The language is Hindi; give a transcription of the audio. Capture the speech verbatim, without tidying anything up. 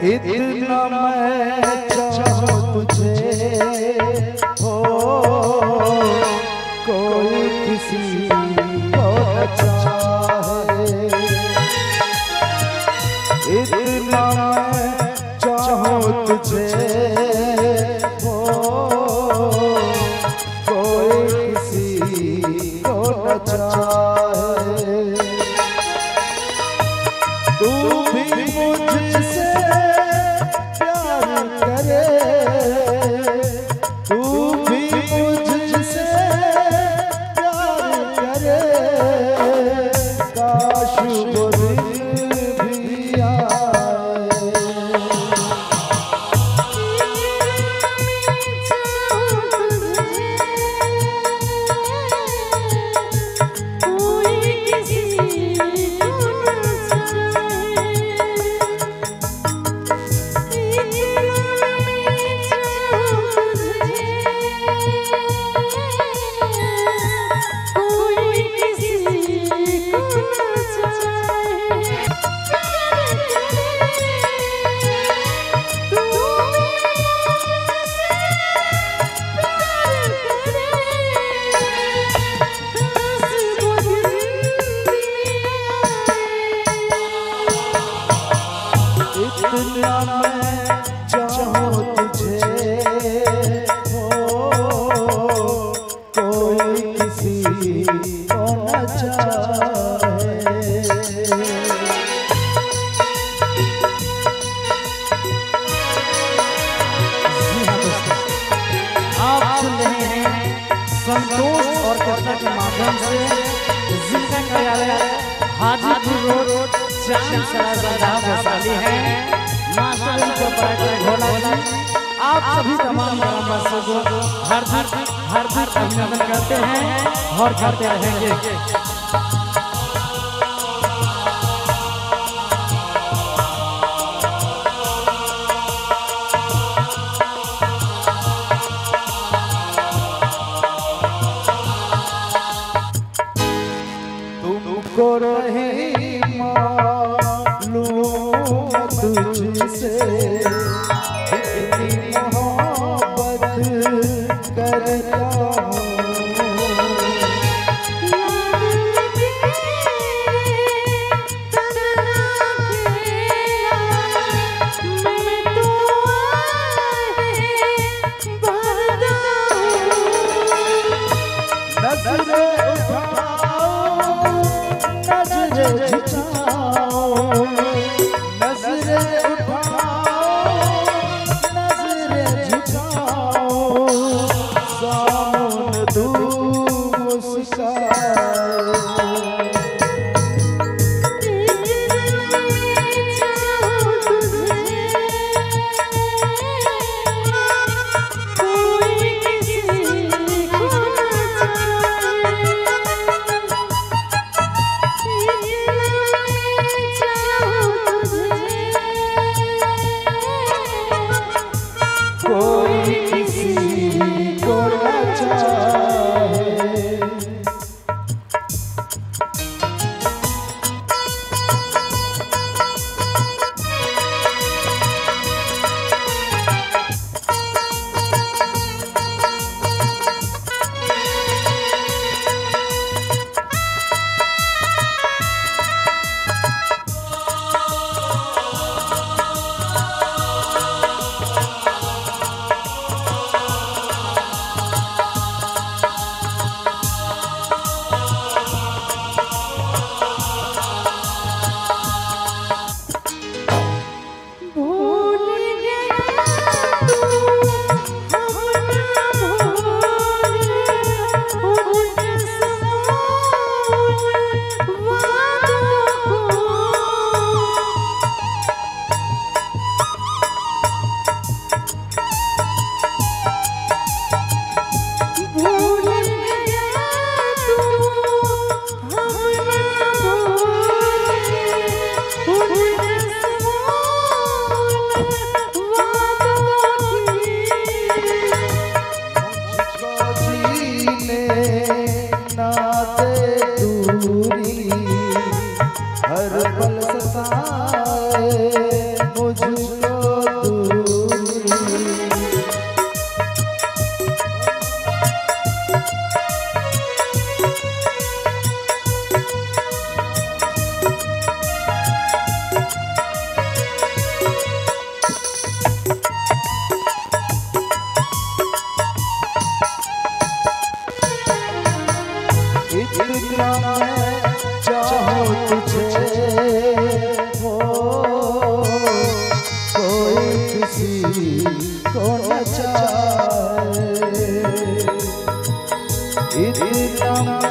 इतना मैं चाहूं तुझे हो कोई किसी को न चाहे। इतना मैं चाहूं तुझे हो कोई किसी को न चाहे। तू भी मुझसे प्यार करे, तू भी मुझसे प्यार करे, काश वो दिन भी आए। इतना मैं चाहूं तुझे हो कोई किसी को न चाहे। आप सुन रहे हैं संतोष और कृष्णा के माध्यम से जिनका कार्यालय हाजीपुर रोड चांदसरा वैशाली है। मास्टर प्रोपराइटर भोला जी आप सभी तमाम ग्रामवासियों को हार्दिक हार्दिक अभिनंदन करते हैं और करते रहेंगे। तुमको रही मालूम तुझसे इतनी मोहब्बत करता हूँ। नज़रें झुकाओ, नज़रें उठाओ, नज़रें झुकाओ, सामने तू मुस्काए। कोई किसी को न चाहे। हर पल सताए मुझको इतना